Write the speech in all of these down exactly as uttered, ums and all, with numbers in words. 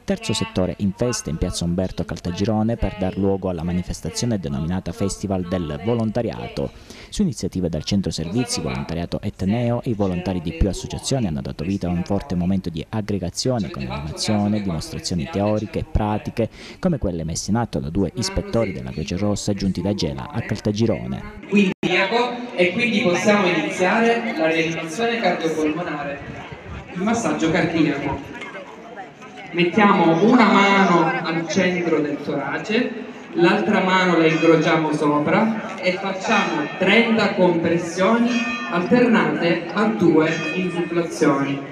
Terzo settore in festa in piazza Umberto a Caltagirone per dar luogo alla manifestazione denominata Festival del Volontariato. Su iniziative del Centro Servizi, Volontariato Etneo, i volontari di più associazioni hanno dato vita a un forte momento di aggregazione con animazione, dimostrazioni teoriche e pratiche come quelle messe in atto da due ispettori della Croce Rossa giunti da Gela a Caltagirone. Quindi, e quindi possiamo iniziare la rianimazione cardiopolmonare, il massaggio cardiaco. Mettiamo una mano al centro del torace, l'altra mano la incrociamo sopra e facciamo trenta compressioni alternate a due insufflazioni.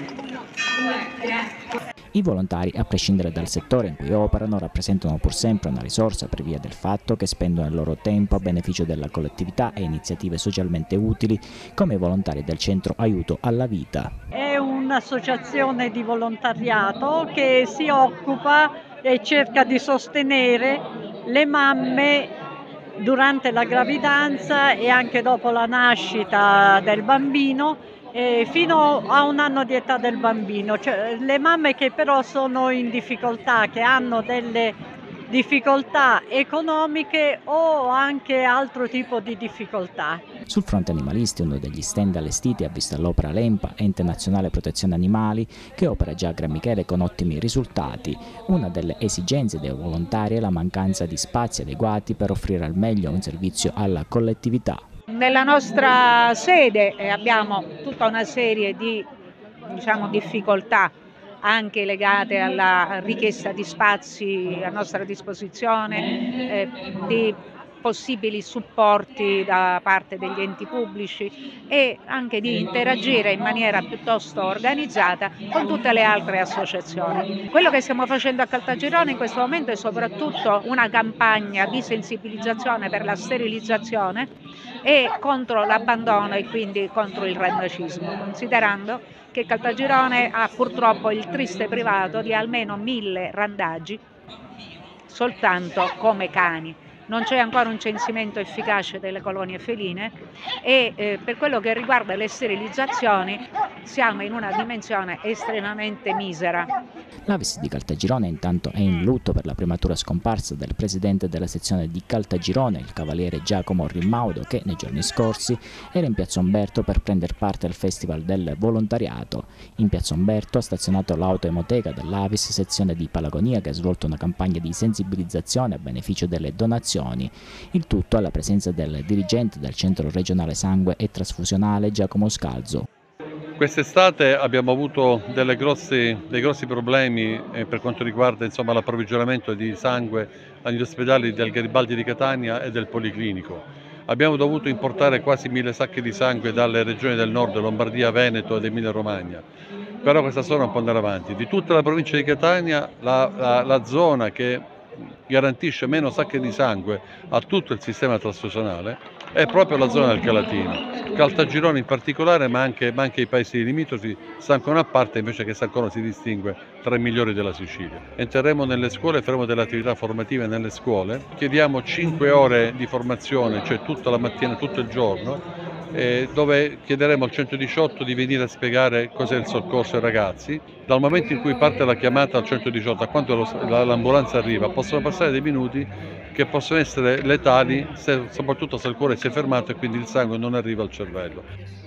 I volontari, a prescindere dal settore in cui operano, rappresentano pur sempre una risorsa per via del fatto che spendono il loro tempo a beneficio della collettività e iniziative socialmente utili, come i volontari del Centro Aiuto alla Vita. È un'associazione di volontariato che si occupa e cerca di sostenere le mamme durante la gravidanza e anche dopo la nascita del bambino, Eh, fino a un anno di età del bambino, cioè, le mamme che però sono in difficoltà, che hanno delle difficoltà economiche o anche altro tipo di difficoltà. Sul fronte animalisti, uno degli stand allestiti ha visto all'opera l'EMPA, Ente Nazionale Protezione Animali, che opera già a Gran Michele con ottimi risultati. Una delle esigenze dei volontari è la mancanza di spazi adeguati per offrire al meglio un servizio alla collettività. Nella nostra sede abbiamo tutta una serie di, diciamo, difficoltà anche legate alla richiesta di spazi a nostra disposizione, eh, di possibili supporti da parte degli enti pubblici e anche di interagire in maniera piuttosto organizzata con tutte le altre associazioni. Quello che stiamo facendo a Caltagirone in questo momento è soprattutto una campagna di sensibilizzazione per la sterilizzazione e contro l'abbandono e quindi contro il randagismo, considerando che Caltagirone ha purtroppo il triste privato di almeno mille randagi soltanto come cani. Non c'è ancora un censimento efficace delle colonie feline e eh, per quello che riguarda le sterilizzazioni siamo in una dimensione estremamente misera. L'Avis di Caltagirone intanto è in lutto per la prematura scomparsa del presidente della sezione di Caltagirone, il cavaliere Giacomo Rimaudo, che nei giorni scorsi era in piazza Umberto per prendere parte al Festival del Volontariato. In piazza Umberto ha stazionato l'autoemoteca dell'Avis, sezione di Palagonia, che ha svolto una campagna di sensibilizzazione a beneficio delle donazioni. Il tutto alla presenza del dirigente del Centro Regionale Sangue e Trasfusionale Giacomo Scalzo. Quest'estate abbiamo avuto delle grossi, dei grossi problemi eh, per quanto riguarda l'approvvigionamento di sangue agli ospedali del Garibaldi di Catania e del Policlinico. Abbiamo dovuto importare quasi mille sacche di sangue dalle regioni del nord, Lombardia, Veneto ed Emilia Romagna. Però questa storia non può andare avanti. Di tutta la provincia di Catania, la, la, la zona che garantisce meno sacche di sangue a tutto il sistema trasfusionale è proprio la zona del Calatino. Caltagirone in particolare, ma anche, ma anche i paesi limitrofi, Sancono a parte, invece che Sancono si distingue tra i migliori della Sicilia. Entreremo nelle scuole, faremo delle attività formative nelle scuole, chiediamo cinque ore di formazione, cioè tutta la mattina, tutto il giorno, Eh, dove chiederemo al centodiciotto di venire a spiegare cos'è il soccorso ai ragazzi. Dal momento in cui parte la chiamata al centodiciotto a quando l'ambulanza arriva possono passare dei minuti che possono essere letali, se, soprattutto se il cuore si è fermato e quindi il sangue non arriva al cervello.